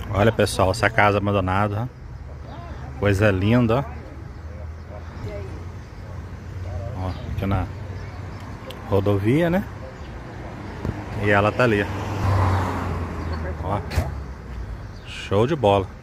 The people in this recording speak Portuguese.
Olha, pessoal, essa casa abandonada, ó. Coisa linda, ó. Aqui na rodovia, né? E ela tá ali, ó. Show de bola.